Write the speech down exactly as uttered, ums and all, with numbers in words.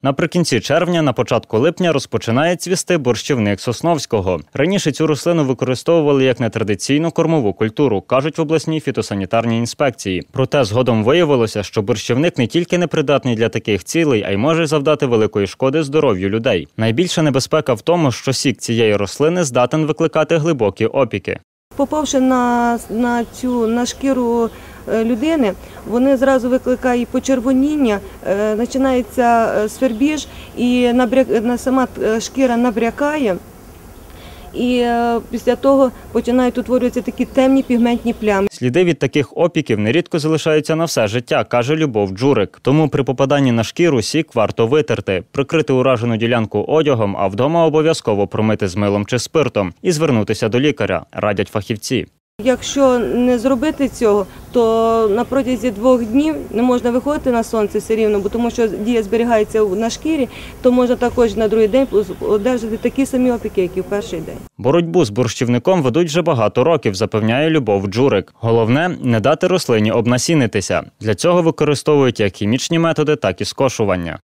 Наприкінці червня, на початку липня розпочинає цвісти борщівник Сосновського. Раніше цю рослину використовували як нетрадиційну кормову культуру, кажуть в обласній фітосанітарній інспекції. Проте згодом виявилося, що борщівник не тільки непридатний для таких цілей, а й може завдати великої шкоди здоров'ю людей. Найбільша небезпека в тому, що сік цієї рослини здатен викликати глибокі опіки. Попавши на, на цю на шкіру людини, вони зразу викликають почервоніння, е, починається свербіж і набряк, сама шкіра набрякає. І е, після того починають утворюватися такі темні пігментні плями. Сліди від таких опіків нерідко залишаються на все життя, каже Любов Джурик. Тому при попаданні на шкіру сік варто витерти, прикрити уражену ділянку одягом, а вдома обов'язково промити з милом чи спиртом і звернутися до лікаря, радять фахівці. Якщо не зробити цього, то на протязі двох днів не можна виходити на сонце все рівно, бо тому що дія зберігається на шкірі, то можна також на другий день одержати такі самі опіки, як і в перший день. Боротьбу з борщівником ведуть вже багато років, запевняє Любов Джурик. Головне – не дати рослині обнасінитися. Для цього використовують як хімічні методи, так і скошування.